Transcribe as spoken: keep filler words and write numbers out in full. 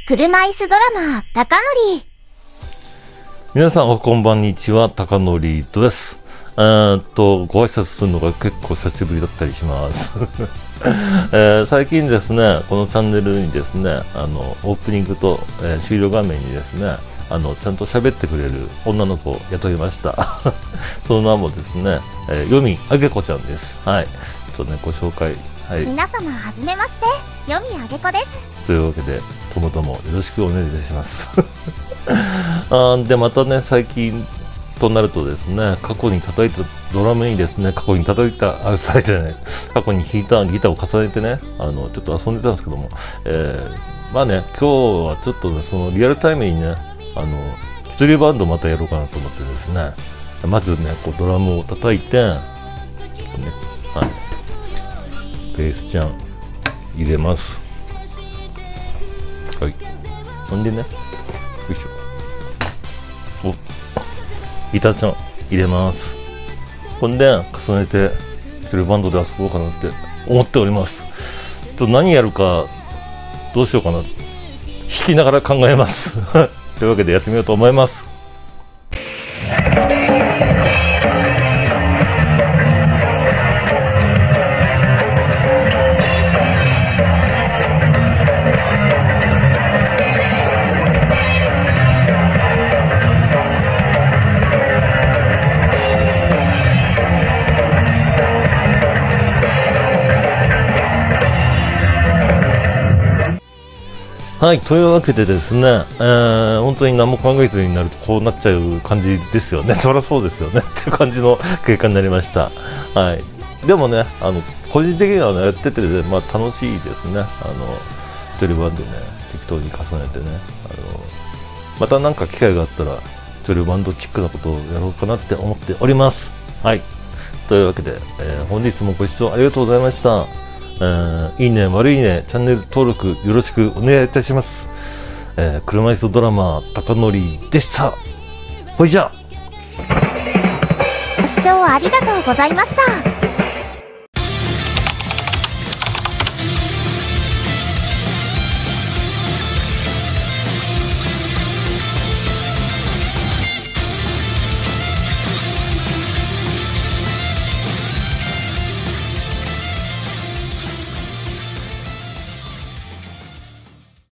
車椅子ドラマー、高典。 皆さんおこんばんにちは、高典です。えーっと、ご挨拶するのが結構久しぶりだったりします。えー、最近ですね、このチャンネルにですね、あの、オープニングと、えー、終了画面にですね、あの、ちゃんと喋ってくれる女の子を雇いました。その名もですね、えー、よみあげこちゃんです。はい。ちょっとね、ご紹介。はい。 皆様はじめまして、よみあげこです。 というわけで、ともともよろしくお願いいたします。あで、またね、最近となるとですね、過去に叩いたドラムにですね、過去に叩いた、あ、叩いてない、過去に弾いたギターを重ねてね、あの、ちょっと遊んでたんですけども、えー、まあね、今日はちょっとね、そのリアルタイムにね、あの、一人バンドまたやろうかなと思ってですね、まずね、こうドラムを叩いて、ね、はい、ベースちゃん入れます。はい。ほんでね、よいしょ。お、ギターちゃん入れます。ほんで、重ねて、一人バンドで遊ぼうかなって思っております。ちょっと何やるか、どうしようかな。弾きながら考えます。というわけでやってみようと思います。はい、というわけでですね、えー、本当に何も考えずになるとこうなっちゃう感じですよね。そりゃそうですよねっていう感じの結果になりました。はい。でもね、あの、個人的には、ね、やってて、まあ楽しいですね。あの、一人バンドね、適当に重ねてね、あの、またなんか機会があったら、一人バンドチックなことをやろうかなって思っております。はい。というわけで、えー、本日もご視聴ありがとうございました。えー、いいね、悪いね、チャンネル登録よろしくお願いいたします。えー、車椅子ドラマー、高典でした。ほいじゃ。 ご視聴ありがとうございました。